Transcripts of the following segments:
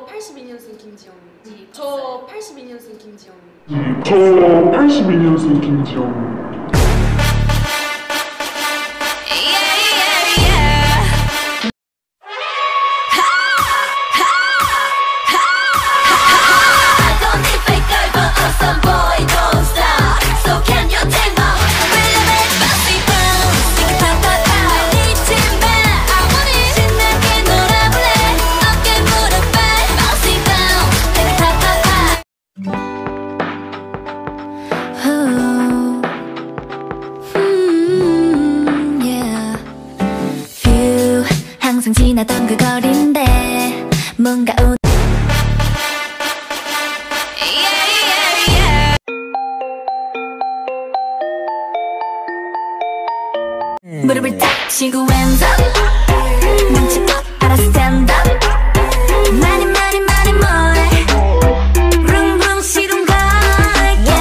저 82년생 김지영. 저 82년생 김지영. 저 82년생 김지영. 항상 지나던 그 거리인데 뭔가 무릎을 탁 치고 왼손 눈치 꼭 알아 stand up 많이 많이 많이 뭐해 룽룽 시동 걸게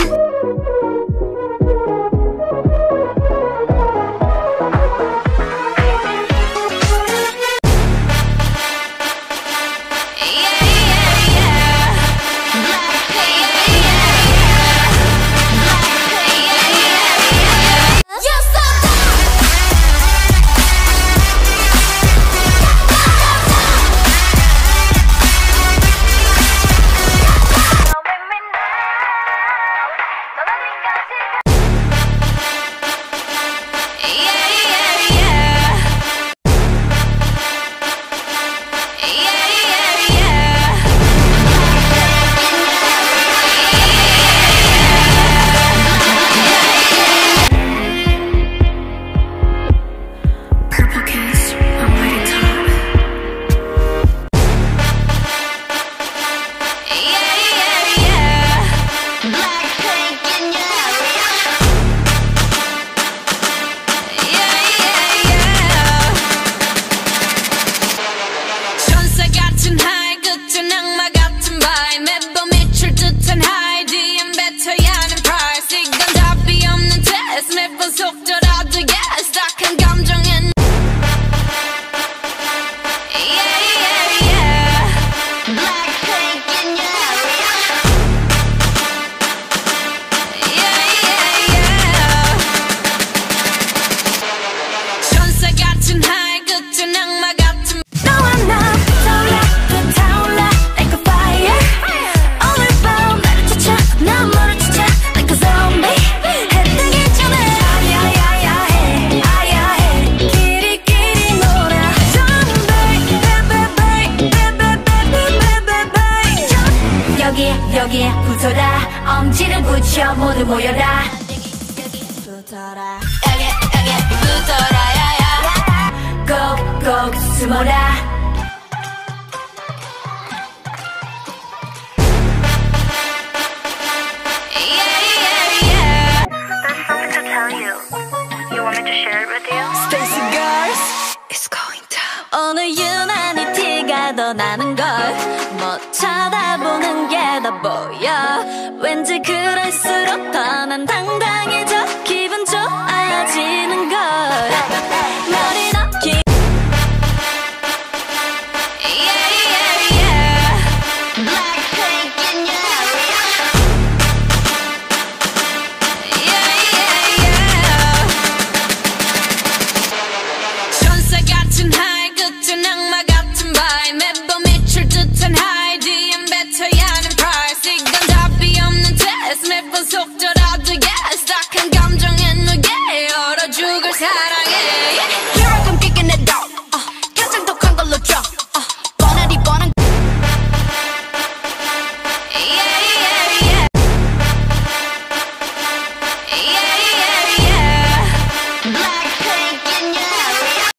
여기에 붙어라 엄지를 붙여 모두 모여라 붙어라 여기에 붙어라 야야 꼭꼭 숨어라 There's something to tell you. You want me to share it with you? Stacy girls, it's going down. 오늘 유난히 티가 더 나는 걸 뭐 쳐다보는 게 더 보여 왠지 그럴수록 더 난 당당해져 기분 좋아지는 걸 머리 넘기 천사 같은 하이 끝은 악마 같은 바이 매번 미칠 듯한 하이 DM 뱉어야 하는 price 이건 답이 없는 test 매번 속더라도